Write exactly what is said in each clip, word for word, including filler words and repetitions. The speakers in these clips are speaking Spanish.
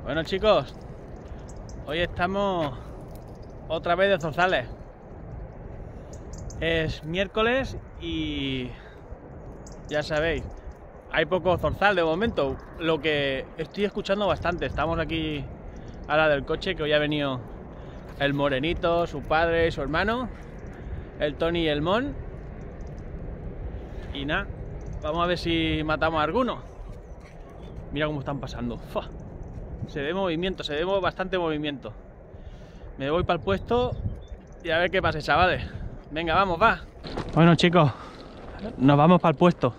Bueno, chicos, hoy estamos otra vez de zorzales. Es miércoles y ya sabéis, hay poco zorzal de momento. Lo que estoy escuchando bastante, estamos aquí a la del coche, que hoy ha venido el Morenito, su padre y su hermano, el Tony y el Mon. Y nada, vamos a ver si matamos a alguno. Mira cómo están pasando. ¡Fua! Se ve movimiento, se ve bastante movimiento. Me voy para el puesto y a ver qué pasa, chavales. Venga, vamos, va. Bueno, chicos, nos vamos para el puesto.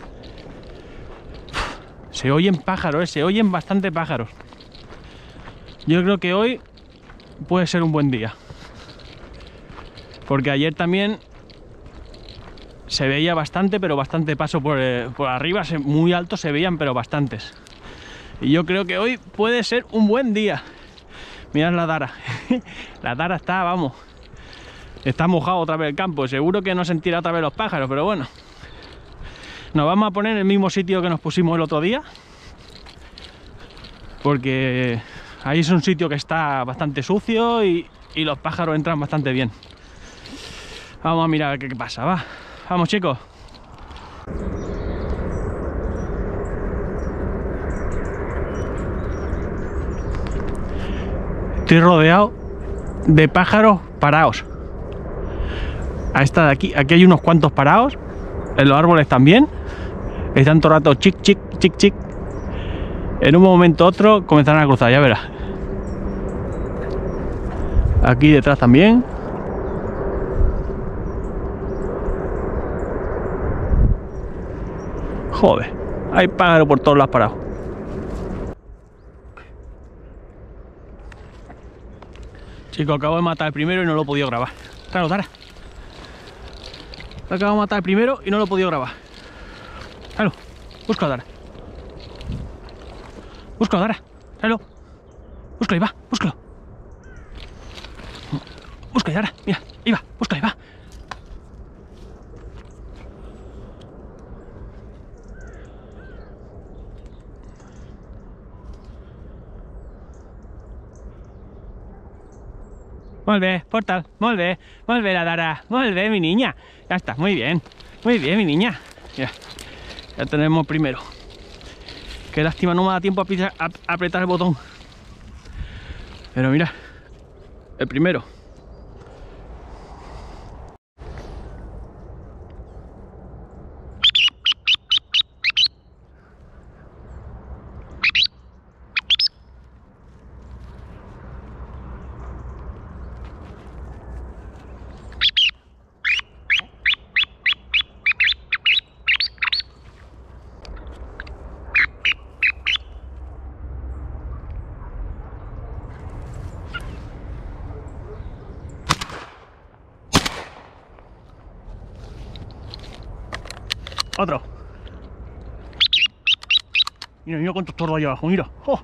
Se oyen pájaros, ¿eh? Se oyen bastante pájaros. Yo creo que hoy puede ser un buen día. Porque ayer también se veía bastante, pero bastante paso por, eh, por arriba, muy alto se veían, pero bastantes. Y yo creo que hoy puede ser un buen día. Mirad la Dara. La Dara está, vamos, está mojado otra vez el campo. Seguro que no sentirá otra vez los pájaros, pero bueno. Nos vamos a poner en el mismo sitio que nos pusimos el otro día, porque ahí es un sitio que está bastante sucio y, y los pájaros entran bastante bien. Vamos a mirar qué, qué pasa, va. Vamos, chicos. Estoy rodeado de pájaros parados. A esta de aquí, aquí hay unos cuantos parados. En los árboles también. Están todo el rato chic, chic, chic, chic. En un momento u otro comenzarán a cruzar, ya verás. Aquí detrás también. Joder, hay pájaros por todos lados parados. Chicos, acabo de matar el primero y no lo he podido grabar. Claro, Dara. Acabo de matar el primero y no lo he podido grabar. Claro, búscalo, Dara. Búscalo, Dara. Tráelo. Búscalo, ahí va, búscalo. Búscalo, Dara. Mira, ahí va, búscalo, ahí va. Molt bé, portal, molt bé, molt bé la Dara, molt bé mi niña. Ya está, muy bien, muy bien mi niña. Mira, ya tenemos primero. Qué lástima, no me da tiempo a apretar el botón. Pero mira, el primero. Otro. Mira, mira cuántos tordos hay abajo, mira. ¡Oh!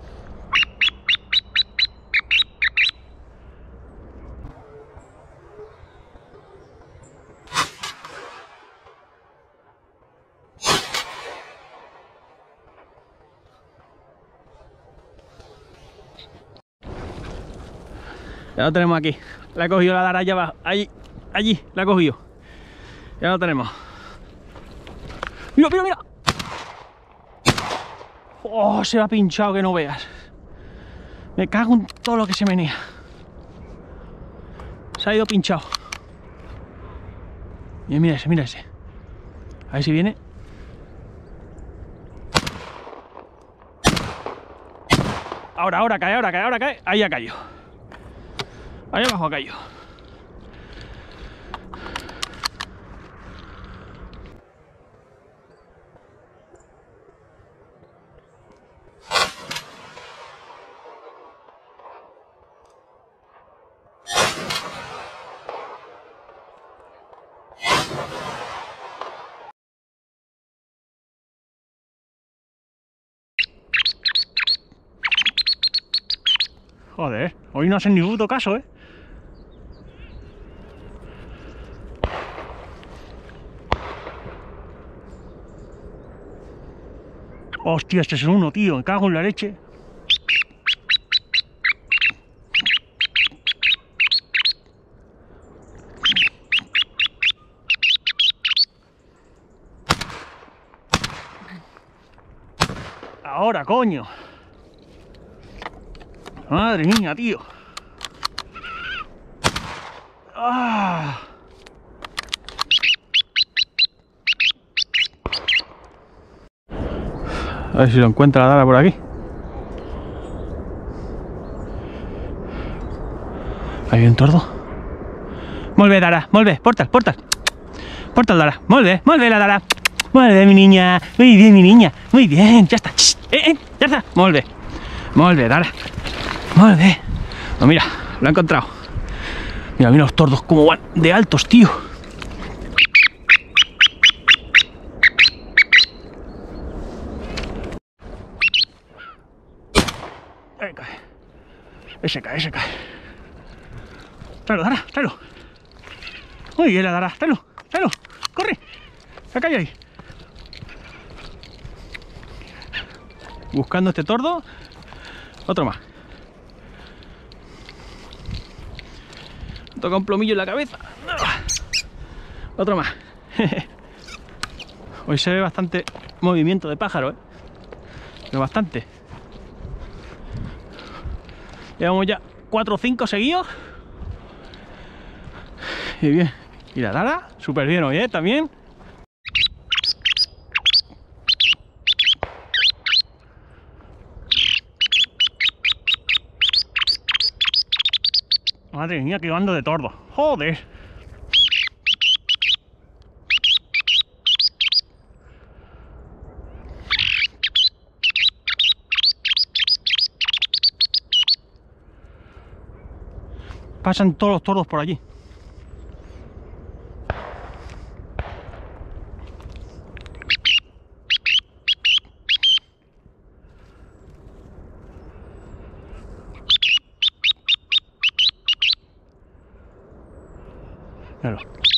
Ya lo tenemos aquí. La he cogido la Dara allá abajo. Allí, allí, la he cogido. Ya lo tenemos. ¡Mira, mira, mira! ¡Oh! Se me ha pinchado que no veas. Me cago en todo lo que se menea. Se ha ido pinchado. Mira, mira ese, mira ese. A ver si viene. Ahora, ahora cae, ahora cae, ahora cae. Ahí ha caído. Ahí abajo ha caído. Joder, hoy no hacen ni puto caso, ¿eh? Hostia, este es uno, tío, me cago en la leche. ahora, coño. Madre mía, tío. Ah. A ver si lo encuentra la Dara por aquí. Hay un tordo. Molt bé, Dara, molt bé, porta'l, porta'l. Porta'l, Dara, molt bé, molt bé la Dara. Molt bé, mi niña, muy bien, mi niña, muy bien, ya está. Eh, eh, ya está, molt bé. Molt bé, Dara. Molt bé. Pues mira, lo he encontrado. Mira, mira los tordos como van de altos, tío. Ahí cae. Ese cae, ese cae. Tráelo, Dara, tráelo. Muy bien, la Dara, tráelo, tráelo. Corre. Se cae ahí. Buscando este tordo. Otro más. Toca un plomillo en la cabeza. Otro más. Hoy se ve bastante movimiento de pájaro, ¿eh? Pero bastante. Llevamos ya cuatro o cinco seguidos. Y bien. Y la Dara, súper bien hoy, ¿eh? También. Madre mía, qué bando de tordos. Joder. Pasan todos los tordos por allí. Claro.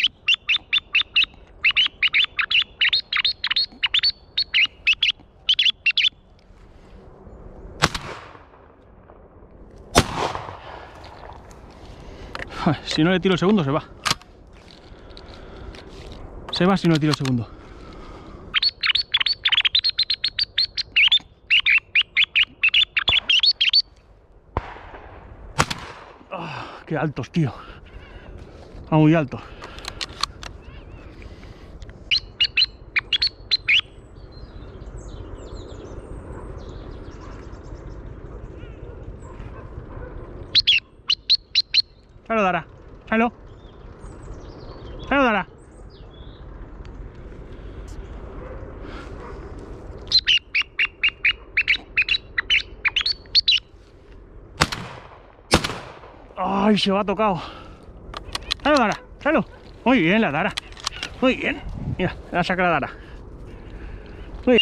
Si no le tiro el segundo, se va. Se va si no le tiro el segundo. Oh, qué altos, tío. Ah, muy alto. Tráelo, Dara. Tráelo. Tráelo, Dara. Ay, se va tocado. Tráelo, Dara. Tráelo. Muy bien, la Dara. Muy bien. Mira, la saca la Dara. Muy bien.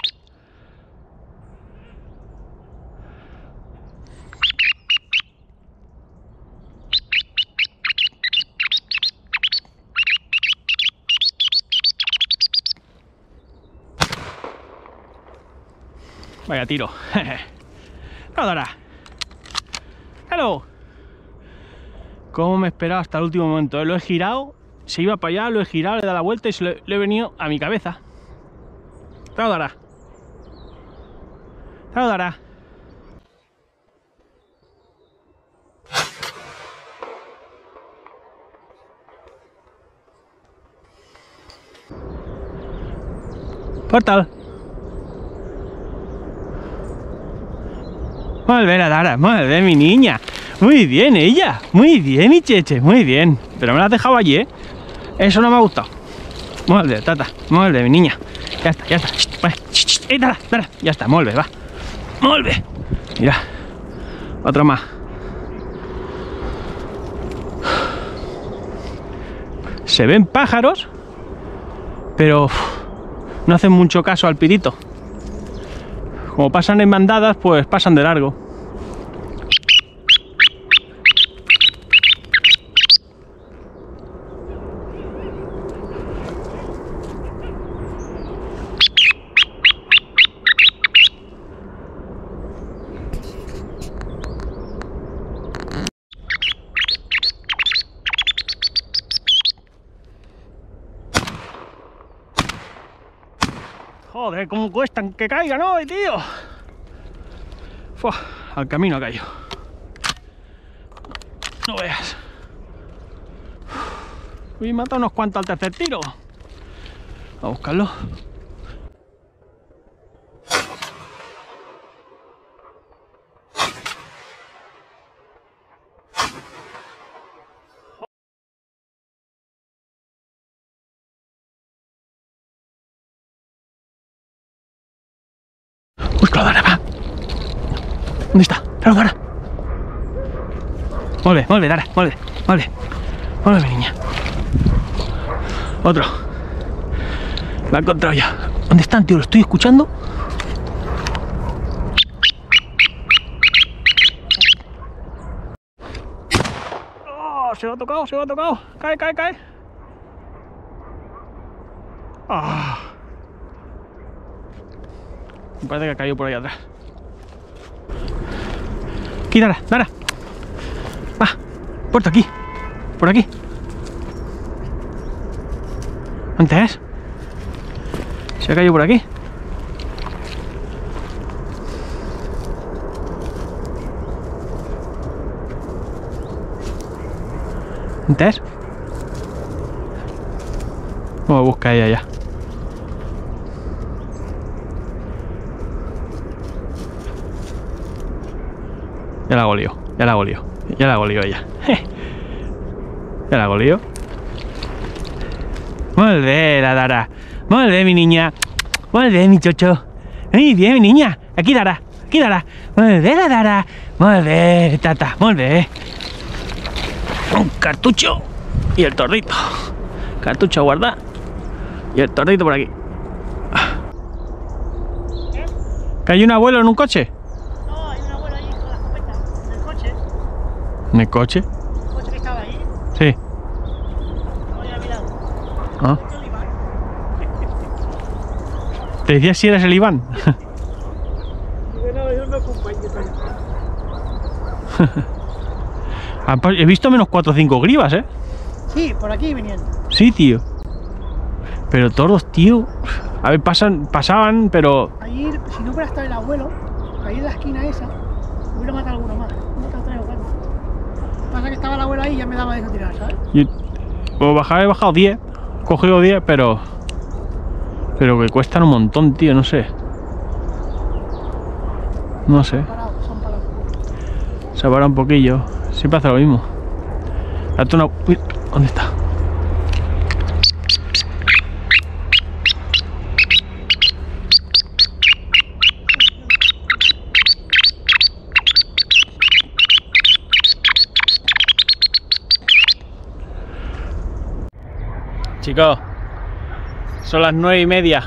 Vaya tiro. ¡No, Dara! ¡Hello! ¿Cómo me he esperado hasta el último momento? Lo he girado, se iba para allá, lo he girado, le he dado la vuelta y se lo he, le he venido a mi cabeza. ¡Claro, Dara! ¡Claro, Dara! Portal. Muy bien, la Dara, muy bien, mi niña. Muy bien, ella. Muy bien, mi cheche, muy bien. Pero me la has dejado allí, ¿eh? Eso no me ha gustado. Muy bien, tata. Muy bien, mi niña. Ya está, ya está. Vale. Eh, Dara, Dara. Ya está, muy bien, va. Muy bien. Mira. Otro más. Se ven pájaros, pero uf, no hacen mucho caso al pirito. Como pasan en bandadas, pues pasan de largo. Joder, cómo cuestan que caigan hoy, tío. Fua, al camino ha caído. No veas. Uy, mata unos cuantos al tercer tiro. A buscarlo. Busca la Dara, va. ¿Dónde está? Dara, Dara. Molt bé, molt bé, Dara, molt bé, molt bé. Molt bé, mi niña. Otro. Lo he encontrado ya. ¿Dónde están, tío? ¿Lo estoy escuchando? Oh, se lo ha tocado, se lo ha tocado. Cae, cae, cae. Ah. Me parece que ha caído por ahí atrás. Aquí, Dara, Dara. Va, por aquí. Por aquí. ¿Dónde es? Se ha caído por aquí. ¿Dónde es? Vamos a buscar ella ya. Ya la hago lío, ya la hago lío, ya la hago lío ella. Ya la hago lío. Molt bé, la Dara. Molt bé, mi niña. Molt bé, mi chocho. Muy bien, mi niña. Aquí, Dara. Aquí, Dara. Molt bé, la Dara. Molt bé, tata. Molt bé. Un cartucho y el torrito. Cartucho a guardar y el torrito por aquí. ¿Que hay un abuelo en un coche? No, hay un abuelo ahí con la escopeta. En el coche. ¿En el coche? ¿El coche que estaba ahí? Sí. No, ya a mi lado. Ah. ¿Te decías si eres el Iván? No, yo me acompaño. He visto menos cuatro o cinco grivas, ¿eh? Sí, por aquí venían. Sí, tío. Pero todos, tío. A ver, pasan, pasaban, pero... Allí, si no hubiera estado el abuelo, ahí en la esquina esa, hubiera matado alguno más. He matado tres o cuatro. Pasa que estaba el abuelo ahí y ya me daba de eso tirar, ¿sabes? Yo, pues bajar he bajado diez. Cogido diez, pero... Pero que cuestan un montón, tío, no sé. No sé. Son parados, son parados. Se ha parado un poquillo. Siempre hace lo mismo. Date una... Uy, ¿dónde está? Chicos, son las nueve y media.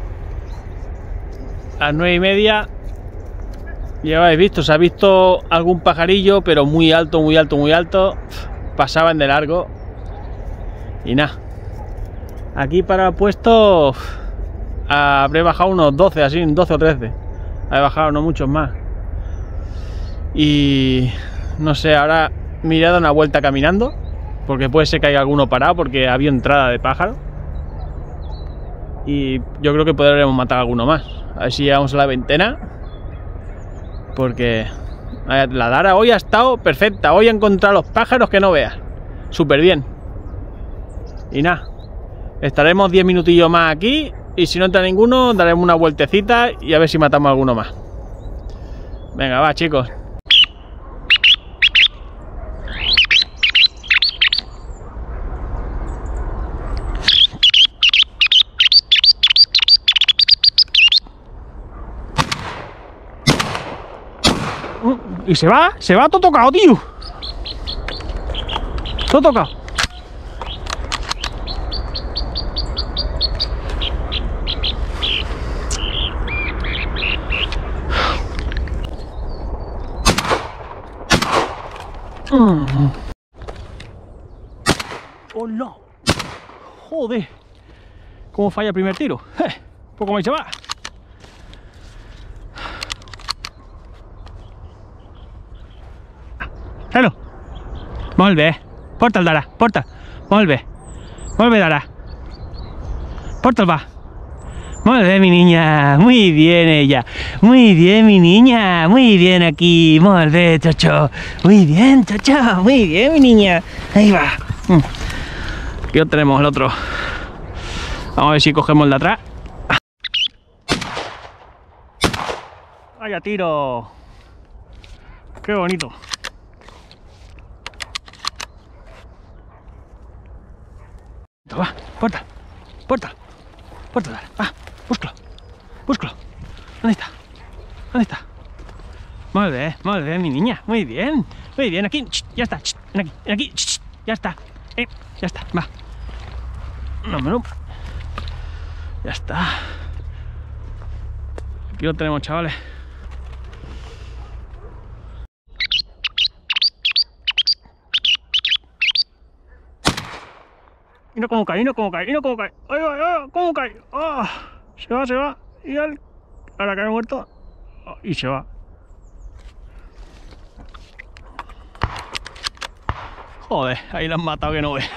Las nueve y media. Ya habéis visto, se ha visto algún pajarillo, pero muy alto, muy alto, muy alto. Pasaban de largo. Y nada. Aquí para el puesto habré bajado unos doce, así, doce o trece. He bajado, no muchos más. Y no sé, ahora me iré a dar una vuelta caminando, porque puede ser que haya alguno parado, porque había entrada de pájaro. Y yo creo que podremos matar alguno más. A ver si llegamos a la veintena. Porque la Dara hoy ha estado perfecta. Hoy ha encontrado los pájaros que no veas. Súper bien. Y nada, estaremos diez minutillos más aquí. Y si no entra ninguno, daremos una vueltecita y a ver si matamos alguno más. Venga, va, chicos. Y se va, se va todo tocado, tío. Todo tocado. Mm. ¡Hola! Joder. ¿Cómo falla el primer tiro? Eh, poco más se va. Hello. Molt bé. Porta'l, Dara. Porta. Molt bé. Molt bé, Dara. Porta'l, va. Muy bien, mi niña. Muy bien ella. Muy bien, mi niña. Muy bien aquí. Muy bien, Chocho. Muy bien, Chocho. Muy bien, mi niña. Ahí va. Aquí lo tenemos el otro. Vamos a ver si cogemos el de atrás. Vaya tiro. Qué bonito. Va, puerta, puerta, puerta, va, búscalo, búscalo. ¿Dónde está? ¿Dónde está? Muy bien, muy bien, mi niña, muy bien, muy bien, aquí, ya está, ven aquí, ven aquí, ya está, eh, ya está, va. No, no, ya está. Aquí lo tenemos, chavales. Y no como cae, y no como cae, y no como cae. ¡Ay, ay, ay! ¿Cómo cae? ¡Oh! Se va, se va. Y al... ahora cae muerto. Oh, y se va. Joder, ahí lo han matado que no ves.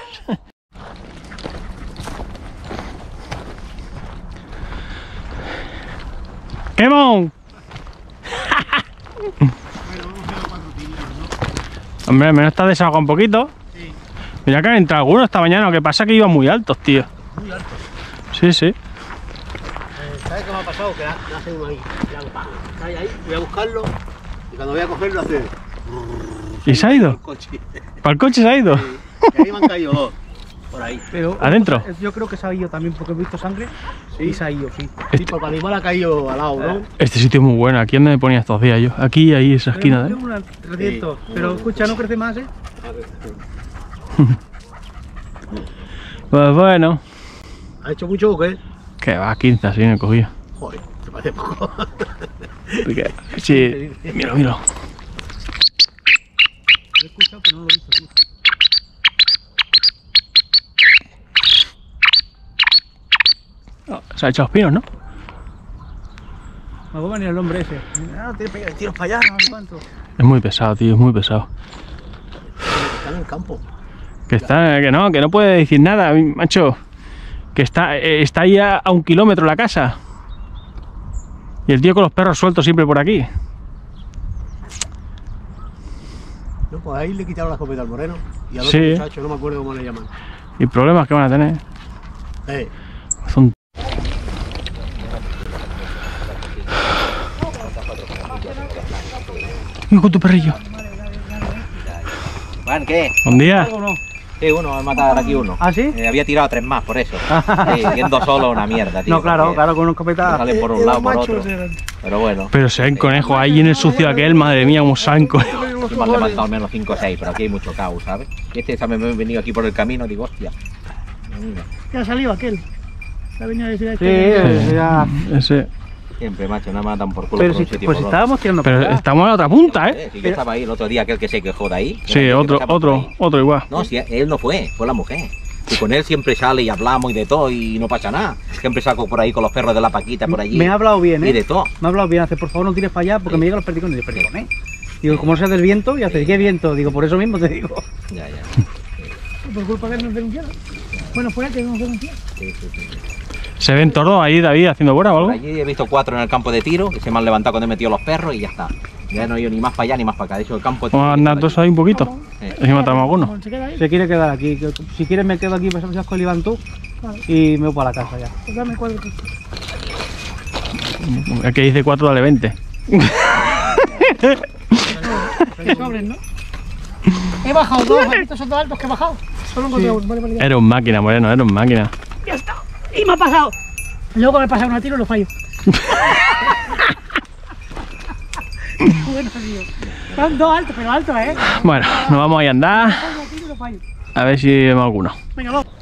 ¡Come on! Hombre, al menos está desahogado un poquito. Mira que han entrado algunos esta mañana, lo que pasa es que iban muy altos, tío. Muy altos. Sí, sí. Eh, ¿Sabes qué me ha pasado? Que hace uno ahí. Cae ahí, voy a buscarlo y cuando voy a cogerlo hace... ¿Y se ha ido? El coche. ¿Para el coche se ha ido? Sí. Y ahí me han caído dos. Por ahí. Pero ¿Adentro? yo creo que se ha ido también porque he visto sangre. Sí. Y se ha ido, sí. Sí, porque el animal ha caído al lado, ¿no? Este sitio es muy bueno. Aquí donde me ponía estos días yo. Aquí, ahí, esa esquina, Pero, ¿eh? una- trescientos. Sí. Pero escucha, no crece más, ¿eh? Pues bueno. ¿Ha hecho mucho o qué? Que va, quince así me he cogido. Joder, te parece poco. Porque, sí, mira, mira. Lo he escuchado, pero no lo he visto, tío. Oh, se ha echado los pinos, ¿no? Me va a venir el hombre ese. Ah, te pega tiros para allá, no sé cuánto. Es muy pesado, tío, es muy pesado. Están en el campo. Que está, que no, que no puede decir nada, macho. Que está, eh, está ahí a, a un kilómetro la casa. Y el tío con los perros sueltos siempre por aquí. No, pues ahí le quitaron la escopeta al moreno. Y al Sí. otro muchacho, no me acuerdo cómo le llaman. Y problemas que van a tener. Eh, Son... Y con tu perrillo. Juan, ¿qué? Buen día. ¿Algo no? Sí, uno, he matado aquí uno. ¿Ah, sí? Eh, había tirado tres más, por eso. Sí, yendo solo una mierda, tío. No, claro, porque claro, con una escopeta. Sale por un lado, por otro. Pero bueno, Pero se ven conejos ahí en el sucio aquel, madre mía, como saben conejos. me han levantado al menos cinco o seis, pero aquí hay mucho caos, ¿sabes? Y este también me he venido aquí por el camino, digo, hostia. Mira, Ya ha salido aquel. La venía a decir a Sí, este. eh, ya. Ese. siempre, macho, nada más dan por culo Pero por si, un sitio y pues por otro. estábamos tirando para Pero allá. estamos a la otra punta, ¿eh? Eh, si yo estaba ahí el otro día, aquel que se quejó de ahí. Sí, Era aquel que otro, pasaba por otro, ahí. otro igual. No, si él no fue, fue la mujer. Y con él siempre sale y hablamos y de todo y no pasa nada. Siempre saco por ahí con los perros de la Paquita por allí. Me ha hablado bien, Y de ¿eh? todo. Me ha hablado bien. Hace, por favor, no tires para allá porque me llegan los perdigones. Y yo, perdigones. Digo, ¿cómo se hace el viento? Y hace, ¿qué viento? Digo, por eso mismo te digo. Ya, ya. Por culpa de él nos denunciaron. Bueno, fue él que nos denunció. Sí, sí, sí. ¿Se ven tordos ahí, David, haciendo buena o algo? Por allí he visto cuatro en el campo de tiro, que se me han levantado cuando he metido los perros y ya está. Ya no he ido ni más para allá ni más para acá. De hecho, el campo de tiro. Vamos a andar todos ahí un poquito. Eh, Así matamos a alguno. Como se queda ahí, Se quiere quedar aquí. que- Si quieres, me quedo aquí, pues ya con el Iván tú. claro. Y me voy para la casa ya. Pues dame cuatro. tú. El que dice cuatro, dale veinte. Que sobren, ¿no? He bajado dos, estos son dos altos que he bajado. Solo encontré uno, vale, vale, ya. Eres un máquina, Moreno, eres un máquina. Ya está. Y me ha pasado. Luego me pasa una tiro y lo fallo. Bueno, tío. Son dos altos, pero altos, ¿eh? Bueno, nos vamos a ir a andar. Fallo, tiro y lo fallo. A ver si vemos alguno. Venga, vamos.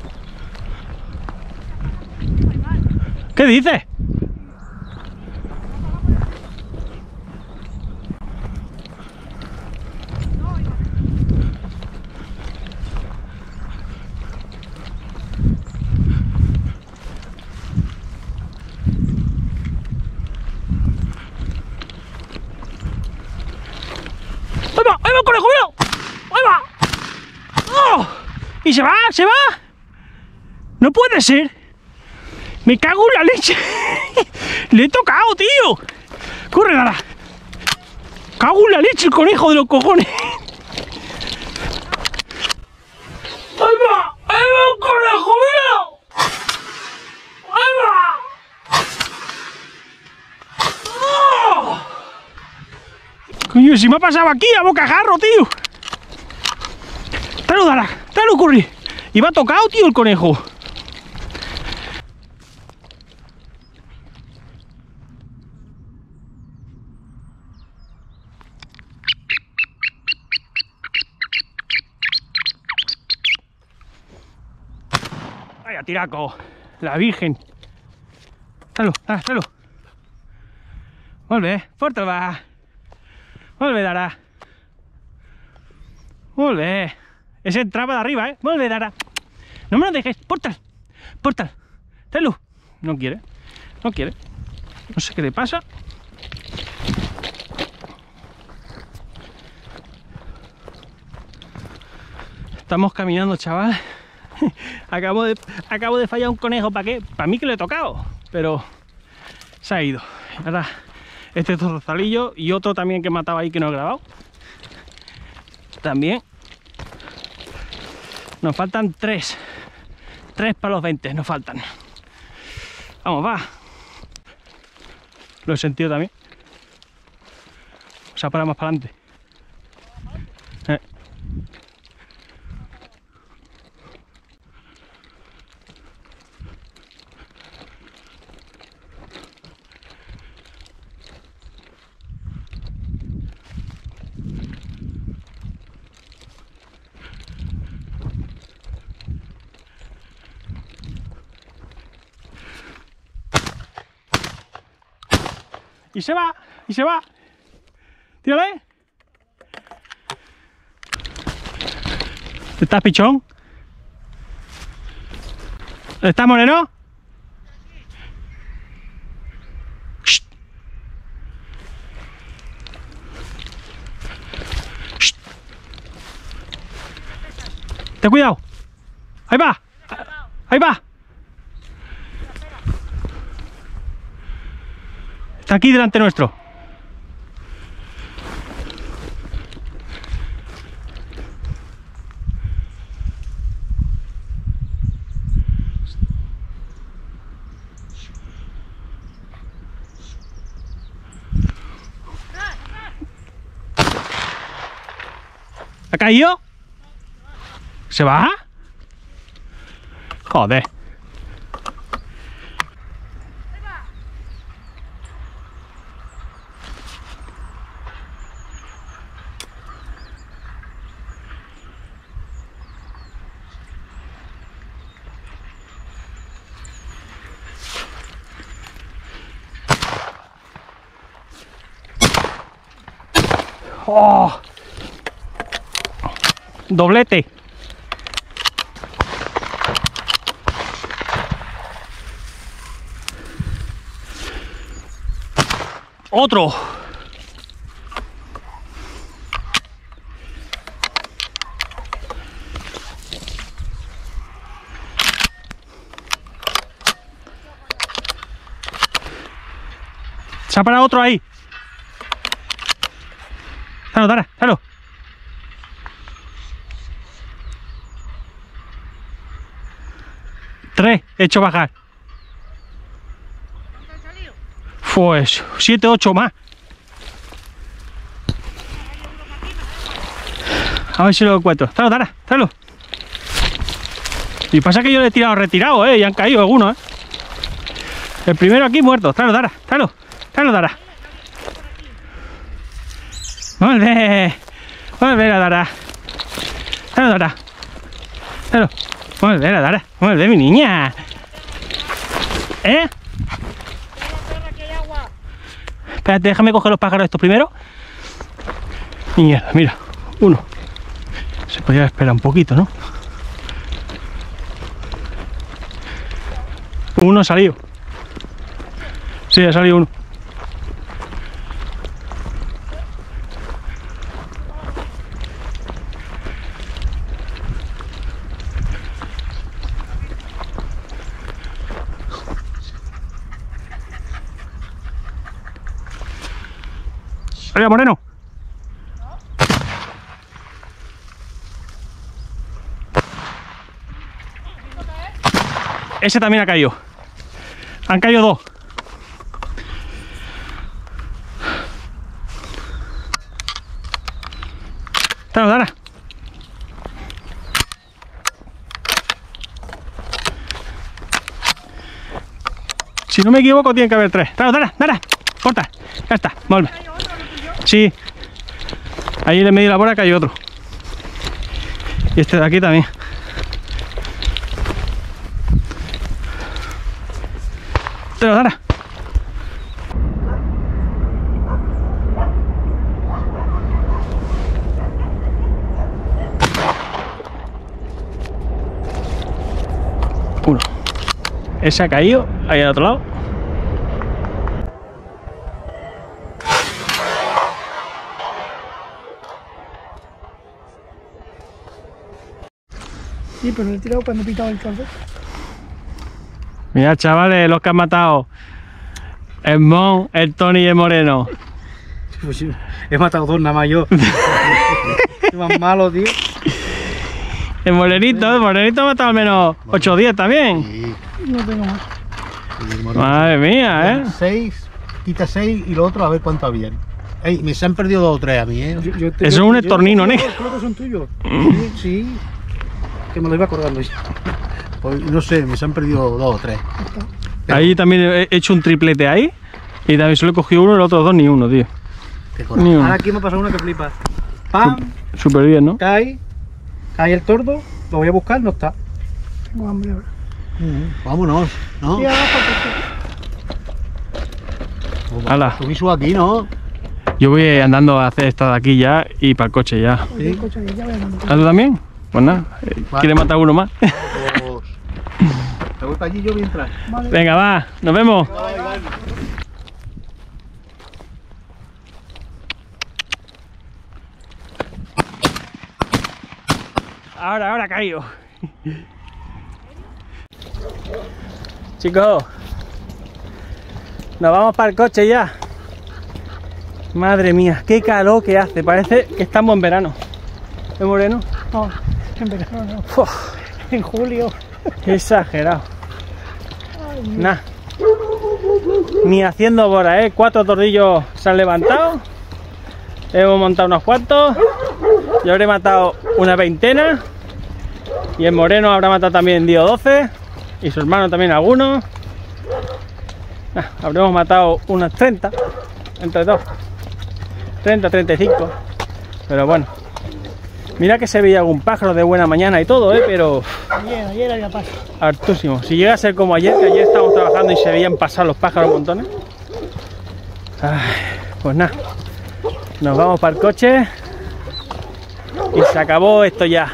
¿Qué dices? ¡Ahí va! ¡Ahí va el conejo! ¡Mira! ¡Ahí va! ¡Oh! ¡Y se va! ¡Se va! ¡No puede ser! ¡Me cago en la leche! ¡Le he tocado, tío! ¡Corre, Lara! ¡Cago en la leche, el conejo de los cojones! ¡Ahí va! ¡Ahí va el conejo, mira! ¡Ahí va! ¡Oh! Coño, si me ha pasado aquí a bocajarro, tío. Tráelo, Lara, tráelo, corre. Y va tocado, tío, el conejo. Vaya tiraco, la virgen. Tráelo, Lara, tráelo. Molt bé, porta'l, va. Molt bé, Lara. Molt bé. Ese entraba de arriba, ¿eh? Molt bé, Lara. No me lo dejes. Portal. Portal. Tráelo. No quiere. No quiere. No sé qué le pasa. Estamos caminando, chaval. Acabo de, acabo de fallar un conejo. ¿Para qué? Para mí que le he tocado. Pero se ha ido. Ahora, este zorzalillo y otro también que mataba ahí que no he grabado. También. Nos faltan tres. Tres para los veinte, nos faltan. Vamos, va. Lo he sentido también. O sea, para más para adelante. Eh. Y se va, y se va. Tírale. ¿Estás pichón? ¿Estás moreno? Shh. Shh. Ten cuidado. Ahí va. Ahí va. Está aquí delante nuestro. ¿Ha caído? ¿Se va? Joder. Oh. Doblete. Otro. Se ha parado otro ahí. Dale, dale, dale. Tres, he hecho bajar. Pues siete, ocho más. A ver si lo encuentro. Dale, dale, dale. Y pasa que yo le he tirado retirado, eh, y han caído algunos, eh. El primero aquí muerto. Dale, dale, dale, dale, dale. Molt bé, molt bé la Dara. Dale, Dara. Dale. Molt bé la Dara, molt bé mi niña. ¿Eh? Espérate, déjame coger los pájaros estos primero. Mierda, mira, uno. Se podría esperar un poquito, ¿no? Uno ha salido. Sí, ha salido uno. Oye, Moreno. Ese también ha caído. Han caído dos. Dale, dale. Si no me equivoco, tiene que haber tres. Dale, dale, dale. Corta. Ya está. Vuelve. Sí. Ahí en el medio de la bola cayó otro. Y este de aquí también. Dale, dale. Uno. Ese ha caído ahí al otro lado. Sí, pero le he tirado cuando he pitado el caldo. Mirad, chavales, los que han matado. El Mon, el Tony y el Moreno. Pues sí, he matado dos nada más yo. Es más malo, tío. El Morenito, el Morenito ha matado al menos ocho o diez también. Sí, No tengo más. y el moreno. Madre mía, ¿eh? Seis, quita seis y lo otro a ver cuánto había. Ey, me se han perdido dos o tres a mí, ¿eh? Yo- yo te- Eso es yo- un yo- estornino, yo- ¿ne? Creo que son tuyos. Sí, sí. Que me lo iba acordando ya. Pues, no sé, me se han perdido dos o tres. Ahí también he hecho un triplete ahí. Y también solo he cogido uno y los otros dos ni uno, tío. Qué coraje. Ni Ahora uno. aquí me ha pasado una que flipa. Pam, Súper bien, ¿no? cae, cae el tordo, lo voy a buscar, no está. Tengo hambre ahora. Mm, Vámonos, ¿no? Sí, ahora porque Hala. Subiso aquí, ¿no? Yo voy andando a hacer esta de aquí ya y para el coche ya. oye, el coche ya voy a montar. ¿Ah, tú también? Pues nada, eh, Vale. ¿quiere matar uno más? Pues, me voy para allí yo mientras. Vale. Venga, va, nos vemos. Ahora, ahora ha caído. Chicos, nos vamos para el coche ya. Madre mía, qué calor que hace. Parece que estamos en verano. ¿Es Moreno? No, en verano no. Uf, En julio. qué exagerado. Nah. Ni haciendo bola, ¿eh? Cuatro tordillos se han levantado. Hemos montado unos cuantos. Yo habré matado una veintena. Y el Moreno habrá matado también diez o doce. Y su hermano también algunos. Nah, habremos matado unas treinta. Entre dos. treinta, treinta y cinco. Pero bueno. Mira que se veía algún pájaro de buena mañana y todo, ¿eh? Pero Ayer, ayer había paso. hartísimo. Si llega a ser como ayer, que ayer estábamos trabajando y se veían pasar los pájaros montones. Ay, pues nada. Nos vamos para el coche. Y se acabó esto ya.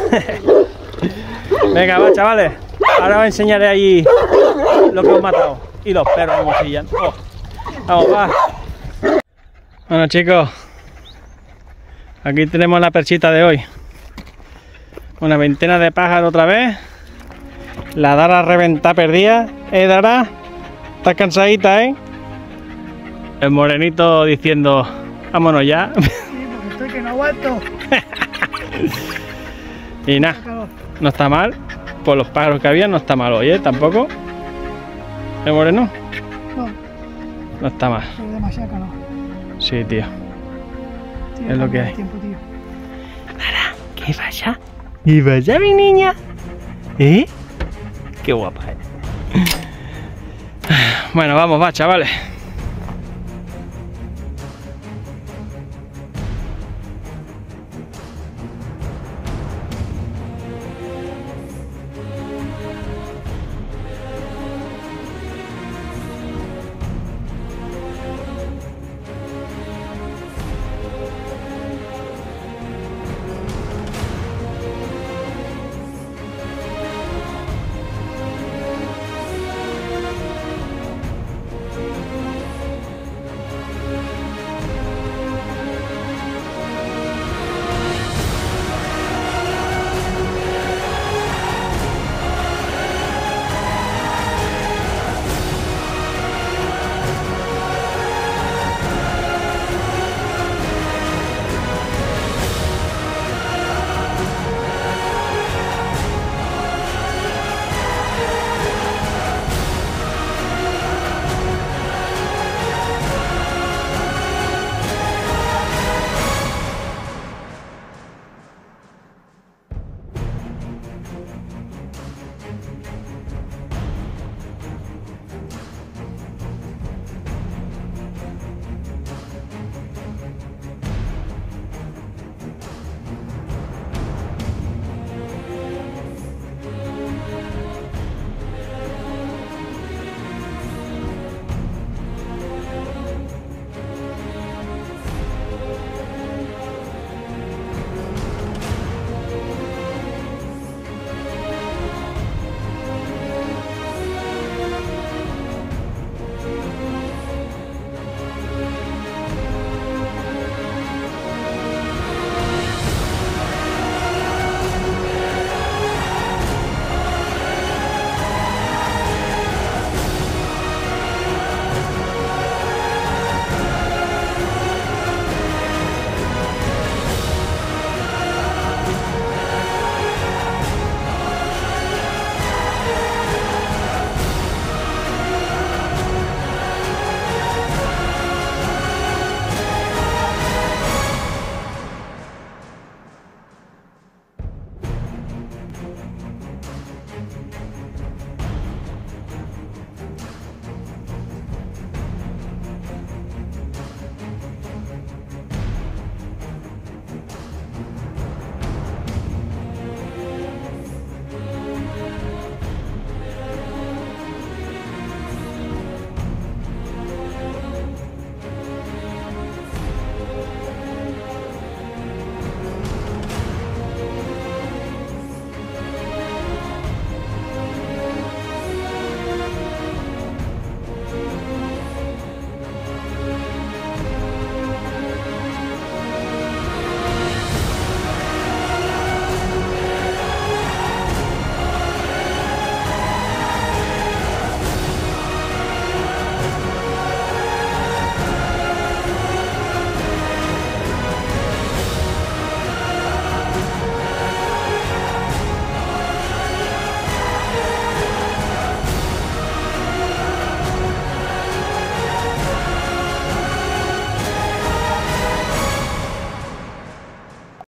Venga, va, chavales. Ahora os enseñaré ahí lo que hemos matado. Y los perros como chillan. Oh. Vamos, va. Bueno, chicos. Aquí tenemos la perchita de hoy. Una veintena de pájaros otra vez. La Dara reventada perdida. ¿Eh, Dara? ¿Estás cansadita, eh? El Morenito diciendo, vámonos ya. Sí, porque estoy que no aguanto. Y nada, Calor. no está mal. Por los pájaros que había, no está mal hoy, ¿eh? Tampoco. ¿El Moreno? No, No está mal. pero demasiado calor. Sí, tío. Tío, Es lo que el hay. tiempo, tío. ¿Qué pasa? ¿Qué pasa, mi niña? ¿Eh? Qué guapa, ¿eh? Bueno, vamos, va, chavales.